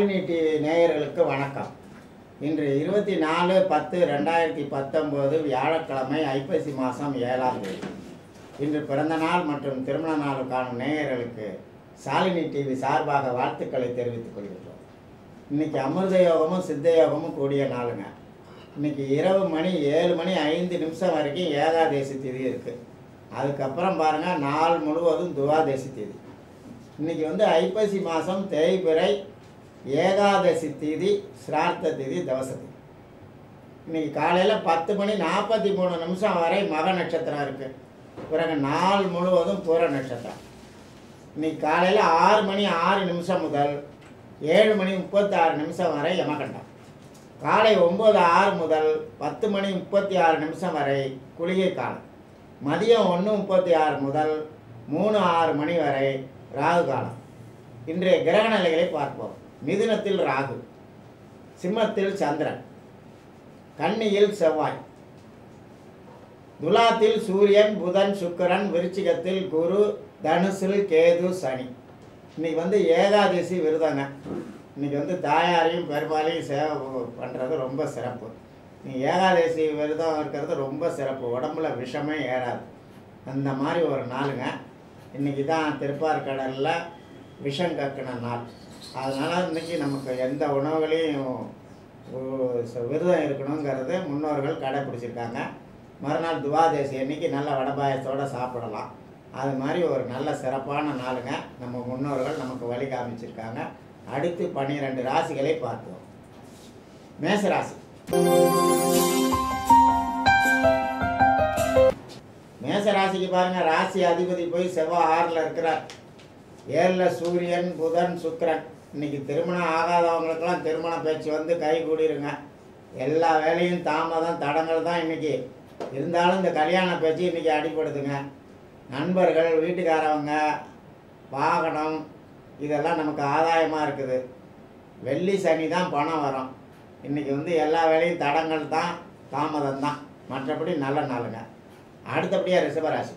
Shalini TV நேயர்களுக்கு வணக்கம். இன்று 24/10/2019 வியாழக்கிழமை ஐப்பசி மாதம் 7ஆம் தேதி. இன்று பிறந்த நாள் மற்றும் திருமண நாள் காணும் நேயர்களுக்கு ஷாலினி டிவி சார்பாக வாழ்த்துக்களை தெரிவித்துக் கொள்கிறோம். இன்றைக்கி அமிர்த யோகமும் சித்த யோகமும் கூடிய நாளுங்க. இன்றைக்கி இரவு மணி 7:05 வரைக்கும் ஏகாதேசி திதி இருக்குது. அதுக்கப்புறம் பாருங்கள், நாள் முழுவதும் துவாதேசி திதி. இன்றைக்கி ஐப்பசி மாதம் தேய்பிறை, ஏகாதசி திதி, சிரார்த்த திதி, தவசதி. இன்றைக்கி காலையில் 10:43 வரை மக நட்சத்திரம் இருக்குது. பிறகு நாள் முழுவதும் பூர நட்சத்திரம். இன்றைக்கி காலையில் 6:06 முதல் 7:36 வரை யமகண்டம். காலை 9:06 முதல் 10:36 வரை குளிகை காலம். மதியம் 1:36 முதல் 3:06 வரை ராகு காலம். இன்றைய கிரக நிலைகளை பார்ப்போம். மிதுனத்தில் ராகு, சிம்மத்தில் சந்திரன், கன்னியில் செவ்வாய், துலாத்தில் சூரியன், புதன், சுக்கிரன், விருச்சிகத்தில் குரு, தனுசில் கேது, சனி. இன்னைக்கு ஏகாதசி விரதங்க. இன்னைக்கு தாயாரையும் பெருமாளையும் சேவை பண்ணுறது ரொம்ப சிறப்பு. நீங்கள் ஏகாதசி விரதம் இருக்கிறது ரொம்ப சிறப்பு. உடம்புல விஷமே ஏறாது. அந்த மாதிரி ஒரு நாளுங்க. இன்றைக்கி தான் திருப்பார்கடலில் விஷம் கக்கின நாள். அதனால் இன்றைக்கி நமக்கு எந்த உணவுகளையும் விரதம் இருக்கணுங்கிறது முன்னோர்கள் கடைப்பிடிச்சிருக்காங்க. மறுநாள் துவாதேசி அன்றைக்கி நல்ல வடபாயத்தோடு சாப்பிடலாம். அது மாதிரி ஒரு நல்ல சிறப்பான நாளுங்க. நம்ம முன்னோர்கள் நமக்கு வழி காமிச்சிருக்காங்க. அடுத்து 12 ராசிகளை பார்ப்போம். மேசராசி. மேசராசிக்கு பாருங்கள், ராசி அதிபதி போய் செவ்வாய் 6ல் இருக்கிறார். 7ல் சூரியன், புதன், சுக்கிரன். இன்றைக்கி திருமணம் ஆகாதவங்களுக்கெல்லாம் திருமண பேச்சு கை கூடிருங்க. எல்லா வேலையும் தாமதம் தடங்கள் தான் இன்றைக்கி. இருந்தாலும் இந்த கல்யாண பேச்சு இன்றைக்கி அடிப்படுதுங்க. நண்பர்கள், வீட்டுக்காரவங்க, வாகனம், இதெல்லாம் நமக்கு ஆதாயமாக இருக்குது. வெள்ளி சனி தான் பணம் வரும். இன்றைக்கி எல்லா வேலையும் தடங்கள் தான், தாமதம் தான். மற்றபடி நல்ல நாளுங்க. அடுத்தபடியாக ரிஷபராசி.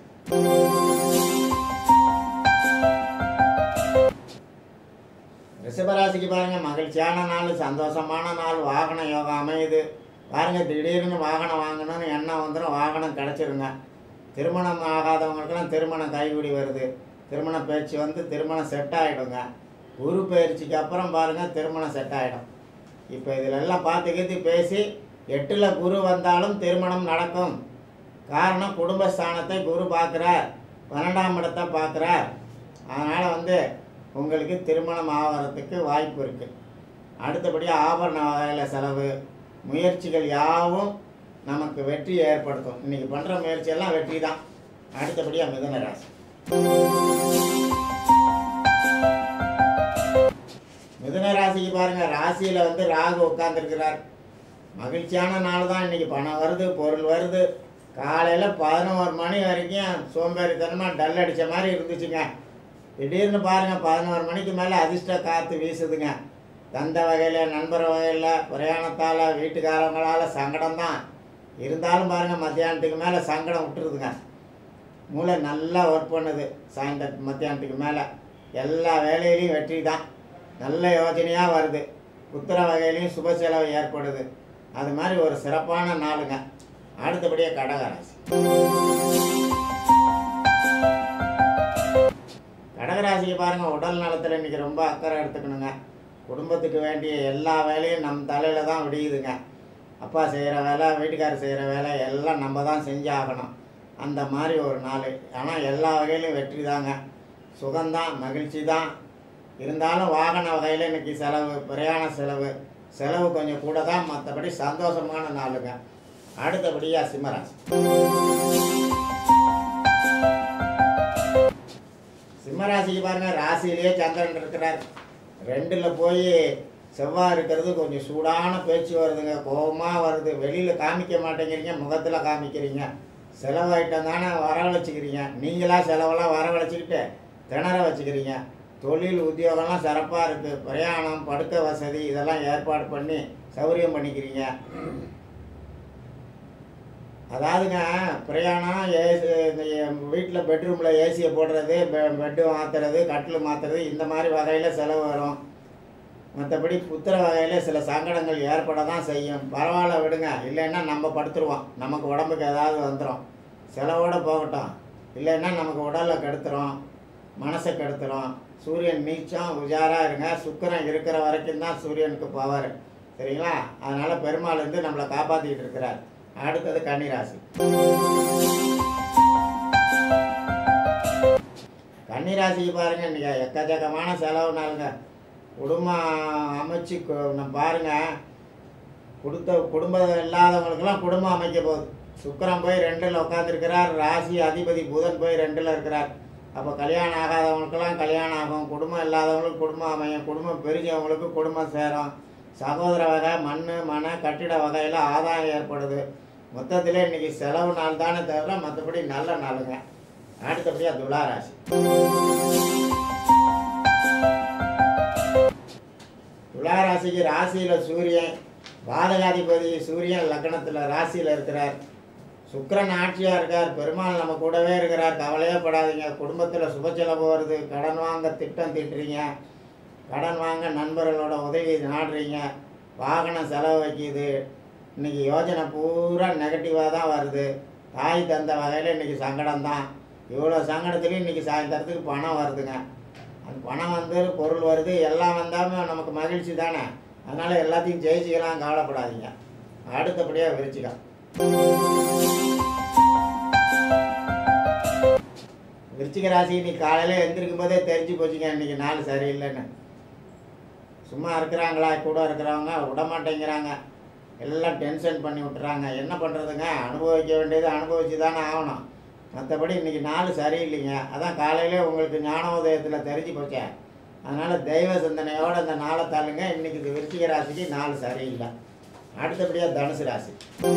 ரிஷபராசிக்கு பாருங்கள், மகிழ்ச்சியான நாள், சந்தோஷமான நாள். வாகன யோகம் அமையுது. பாருங்கள், திடீர்னு வாகனம் வாங்கணும்னு எண்ணம் வந்துடும், வாகனம் கிடச்சிருங்க. திருமணம் ஆகாதவங்களுக்கெல்லாம் திருமணம் கைகூடி வருது. திருமண பேச்சு திருமணம் செட் ஆகிடுங்க. குரு பயிற்சிக்கு அப்புறம் பாருங்கள், திருமணம் செட் ஆகிடும். இப்போ இதிலெல்லாம் பார்த்து பேசி 8ல் குரு வந்தாலும் திருமணம் நடக்கும். காரணம், குடும்பஸ்தானத்தை குரு பார்க்குறார், 12ஆம் இடத்தை பார்க்குறார். அதனால் உங்களுக்கு திருமணம் ஆகிறதுக்கு வாய்ப்பு இருக்குது. அடுத்தபடியாக ஆபரண வகையில் செலவு, முயற்சிகள் யாவும் நமக்கு வெற்றி ஏற்படுத்தும். இன்றைக்கி பண்ணுற முயற்சியெல்லாம் வெற்றி தான். அடுத்தபடியாக மிதுன ராசி. மிதுன ராசிக்கு பாருங்கள், ராசியில் ராகு உட்காந்துருக்கிறார். மகிழ்ச்சியான நாள் தான். இன்றைக்கி பணம் வருது, பொருள் வருது. காலையில் 11 மணி வரைக்கும் சோம்பேறித்தனமாக டல் அடித்த மாதிரி இருந்துச்சுங்க. திடீர்னு பாருங்கள், 11 மணிக்கு மேலே அதிர்ஷ்ட காற்று வீசுதுங்க. தந்த வகையில், நண்பர் வகையில், பிரயாணத்தால், வீட்டுக்காரங்களால் சங்கடம் தான். இருந்தாலும் பாருங்கள், மத்தியானத்துக்கு மேலே சங்கடம் விட்டுருதுங்க. மூளை நல்லா ஒர்க் பண்ணுது. சாயந்தரம் மத்தியானத்துக்கு மேலே எல்லா வேலையிலையும் வெற்றி தான். நல்ல யோசனையாக வருது. புத்திர வகையிலையும் சுப செலவு ஏற்படுது. அது மாதிரி ஒரு சிறப்பான நாளுங்க. அடுத்தபடியாக கடகராசி. கடகராசிக்கு பாருங்கள், உடல் நலத்தில் இன்றைக்கி ரொம்ப அக்கறை எடுத்துக்கணுங்க. குடும்பத்துக்கு வேண்டிய எல்லா வேலையும் நம் தலையில் தான் விடியுதுங்க. அப்பா செய்கிற வேலை, வீட்டுக்காரர் செய்கிற வேலை எல்லாம் நம்ம தான் செஞ்சாகணும். அந்த மாதிரி ஒரு நாள். ஆனால் எல்லா வகையிலும் வெற்றி தாங்க. சுகம்தான், மகிழ்ச்சி தான். இருந்தாலும் வாகன வகையில் இன்றைக்கி செலவு, பிரயாண செலவு கொஞ்சம் கூட தான். மற்றபடி சந்தோஷமான நாளுங்க. அடுத்தபடியாக சிம்மராசி. சிம்மராசிக்கு பாருங்கள், ராசியிலேயே சந்திரன் இருக்கிறார். 2ல் போய் செவ்வாய் இருக்கிறது. கொஞ்சம் சூடான பேச்சு வருதுங்க. கோபமாக வருது. வெளியில் காமிக்க மாட்டேங்கிறீங்க, முகத்தில் காமிக்கிறீங்க. செலவாயிட்டம் தானே வரவழைச்சிக்கிறீங்க. நீங்களாக செலவெல்லாம் வரவழைச்சிக்கிட்டு திணற வச்சுக்கிறீங்க. தொழில், உத்தியோகம்லாம் சிறப்பாக இருக்குது. பிரயாணம், படுக்க வசதி இதெல்லாம் ஏற்பாடு பண்ணி சௌகரியம் பண்ணிக்கிறீங்க. அதாவதுங்க, பிரயாணம், இந்த வீட்டில் பெட்ரூமில் ஏசியை போடுறது, பெட்டு மாற்றுறது, கட்டில் மாற்றுறது, இந்த மாதிரி வகையில் செலவு வரும். மற்றபடி புத்திர வகையில் சில சங்கடங்கள் ஏற்பட தான் செய்யும். பரவாயில்ல விடுங்க, இல்லைன்னா நம்ம படுத்துருவோம், நமக்கு உடம்புக்கு ஏதாவது வந்துடும். செலவோடு போகட்டும், இல்லைன்னா நமக்கு உடலில் கெடுத்துரும், மனசை கெடுத்துரும். சூரியன் நீச்சம் உஜாராக இருங்க. சுக்கிரன் இருக்கிற வரைக்கும் தான் சூரியனுக்கு பவர், சரிங்களா? அதனால் பெருமாள் வந்து நம்மளை காப்பாற்றிக்கிட்டு இருக்கிறார். அடுத்தது கன்னிராசி. கன்னிராசிக்கு பாருங்கள், இன்றைக்கி எக்கச்சக்கமான செலவு நாளுங்க. குடும்பம் அமைச்சு பாருங்கள், குடும்பம் இல்லாதவங்களுக்கெல்லாம் குடும்பம் அமைக்க போகுது. சுக்கிரன் போய் 2ல் உட்காந்துருக்கிறார். ராசி அதிபதி புதன் போய் 2ல் இருக்கிறார். அப்போ கல்யாணம் ஆகாதவங்களுக்கெல்லாம் கல்யாணம் ஆகும், குடும்பம் இல்லாதவங்களுக்கு குடும்பம் அமையும், குடும்பம் பெருஞ்சவங்களுக்கு குடும்பம் சேரும். சகோதர வகை, மன கட்டிட வகையில் ஆதாயம் ஏற்படுது. மொத்தத்தில் இன்றைக்கி செலவு நாள் தானே தவிர மற்றபடி நல்ல நாளுங்க. அடுத்தபடியாக துளாராசி. துளாராசிக்கு ராசியில் சூரியன், பாதகாதிபதி சூரியன் லக்னத்தில் ராசியில் இருக்கிறார். சுக்கிரன் ஆட்சியாக இருக்கார். பெருமாள் நம்ம கூடவே இருக்கிறார். கவலையே படாதீங்க. குடும்பத்தில் சுப செலவு வருது. கடன் வாங்க திட்டம் தீட்டுறீங்க, கடன் வாங்க நண்பர்களோட உதவி நாடுறீங்க, வாகனம் செலவு வைக்கிது. இன்றைக்கி யோஜனை பூரா நெகட்டிவாக தான் வருது. தாய் தந்த வகையில் இன்றைக்கி சங்கடம் தான். இவ்வளோ சங்கடத்துலேயும் இன்றைக்கி சாயந்தரத்துக்கு பணம் வருதுங்க. அந்த பணம் வந்து பொருள் வருது, எல்லாம் வந்தாலும் நமக்கு மகிழ்ச்சி தானே. அதனால் எல்லாத்தையும் ஜெயிச்சிக்கலாம், கவலைப்படாதீங்க. அடுத்தபடியாக விருச்சிகம். விருச்சிக ராசி இன்னைக்கு காலையில் எழுந்திருக்கும் போதே தெரிஞ்சு போச்சுங்க, இன்றைக்கி நாள் சரியில்லைன்னு. சும்மா இருக்கிறாங்களா கூட இருக்கிறவங்க விடமாட்டேங்கிறாங்க, எல்லாம் டென்ஷன் பண்ணி விட்டுறாங்க. என்ன பண்ணுறதுங்க, அனுபவிக்க வேண்டியது அனுபவிச்சு தானே ஆகணும். மற்றபடி இன்றைக்கி நாள் சரியில்லைங்க. அதான் காலையிலே உங்களுக்கு ஞான உதயத்தில் தெரிஞ்சு போச்சேன். அதனால் தெய்வ சிந்தனையோடு அந்த நாளை தள்ளுங்க. இன்றைக்கி இது விருச்சிக ராசிக்கு நாள் சரியில்லை. அடுத்தபடியாக தனுசு ராசி.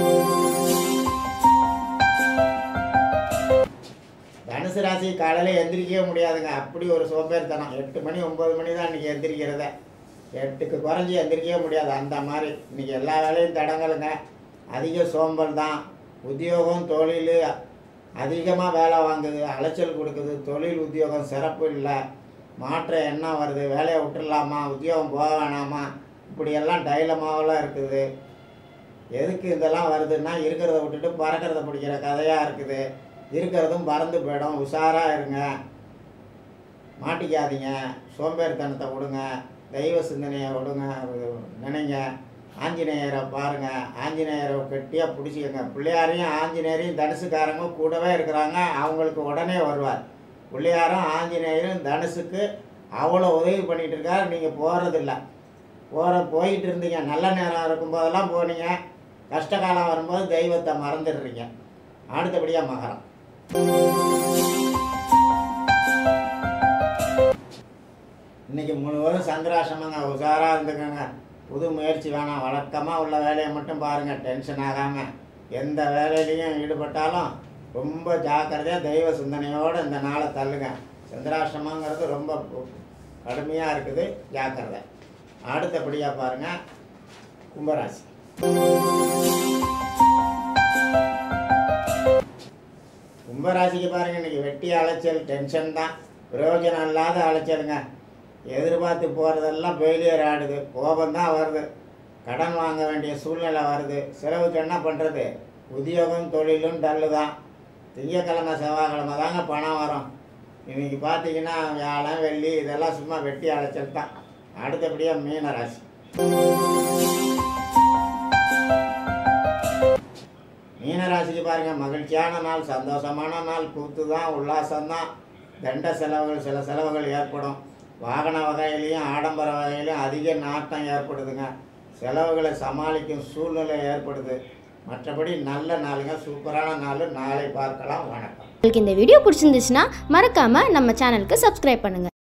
தனுசு ராசி காலையில் எந்திரிக்கவே முடியாதுங்க, அப்படி ஒரு சோம்பேறித்தனம். 8 மணி 9 மணி தான் இன்றைக்கி எந்திரிக்கிறத. 8க்கு குறைஞ்சி எந்திரிக்கவே முடியாது, அந்த மாதிரி. இன்றைக்கி எல்லா வேலையும் தடங்கலுங்க. அதிக சோம்பல் தான். உத்தியோகம் தொழில் அதிகமாக வேலை வாங்குது, அலைச்சல் கொடுக்குது. தொழில் உத்தியோகம் சிறப்பு இல்லை, மாற்ற எண்ணம் வருது. வேலையை விட்டுடலாமா, உத்தியோகம் போக வேணாமா, இப்படியெல்லாம் டைலமாவெல்லாம் இருக்குது. எதுக்கு இதெல்லாம் வருதுன்னா, இருக்கிறத விட்டுட்டு பறக்கிறத பிடிக்கிற கதையாக இருக்குது. இருக்கிறதும் பறந்து போயிடும். உஷாராக இருங்க, மாட்டிக்காதீங்க. சோம்பேறித்தனத்தை விடுங்க, தெய்வ சிந்தனையை விடுங்க, நினைங்க. ஆஞ்சநேயரை பாருங்கள், ஆஞ்சநேயரை கெட்டியாக பிடிச்சிக்கங்க. பிள்ளையாரையும் ஆஞ்சநேயரையும் தனுசுக்காரங்க கூடவே இருக்கிறாங்க, அவங்களுக்கு உடனே வருவார். பிள்ளையாரும் ஆஞ்சநேயரும் தனுசுக்கு அவ்வளோ உதவி பண்ணிகிட்டு இருக்கார். நீங்கள் போகிறதில்ல, போயிட்டு இருந்தீங்க. நல்ல நேரம் இருக்கும்போதெல்லாம் போனீங்க, கஷ்டகாலம் வரும்போது தெய்வத்தை மறந்துடுறீங்க. அடுத்தபடியாக மகரம். இன்றைக்கி முழுவதும் சந்திராசிரமங்க, உஷாராக இருந்துக்கோங்க. புது முயற்சி வேணாம், வழக்கமாக உள்ள வேலையை மட்டும் பாருங்கள். டென்ஷன் ஆகாமல் எந்த வேலையிலையும் ஈடுபட்டாலும் ரொம்ப ஜாக்கிரதையாக தெய்வ சிந்தனையோடு இந்த நாளை தள்ளுங்க. சந்திராசிரமங்கிறது ரொம்ப கடுமையாக இருக்குது, ஜாக்கிரதை. அடுத்தபடியாக பாருங்கள் கும்பராசி. கும்பராசிக்கு பாருங்கள், இன்றைக்கி வெட்டி அலைச்சல், டென்ஷன் தான். பிரயோஜனம் இல்லாத அலைச்சலுங்க. எதிர்பார்த்து போகிறதெல்லாம் ஃபெயிலியர் ஆகிடுது, கோபந்தான் வருது. கடன் வாங்க வேண்டிய சூழ்நிலை வருது. செலவுக்கு என்ன பண்ணுறது, உத்தியோகம் தொழிலும் டல்லு தான். திங்கக்கிழமை செவ்வாய்க்கிழமை தாங்க பணம் வரும். இன்றைக்கி பார்த்தீங்கன்னா வியாழன் வெள்ளி இதெல்லாம் சும்மா வெட்டி அலைச்சல் தான். அடுத்தபடியாக மீன ராசி. மீனராசிக்கு பாருங்கள், மகிழ்ச்சியான நாள், சந்தோஷமான நாள், கூத்து தான், உல்லாசம்தான். தண்ட செலவுகள், சில செலவுகள் ஏற்படும். வாகன வகையிலையும் ஆடம்பர வகையிலையும் அதிக நாட்டம் ஏற்படுதுங்க. செலவுகளை சமாளிக்கும் சூழ்நிலை ஏற்படுது. மற்றபடி நல்ல நாளுங்க, சூப்பரான நாள். நாளை பார்க்கலாம். வணக்கம். உங்களுக்கு இந்த வீடியோ பிடிச்சிருந்துச்சுன்னா மறக்காமல் நம்ம சேனலுக்கு சப்ஸ்கிரைப் பண்ணுங்கள்.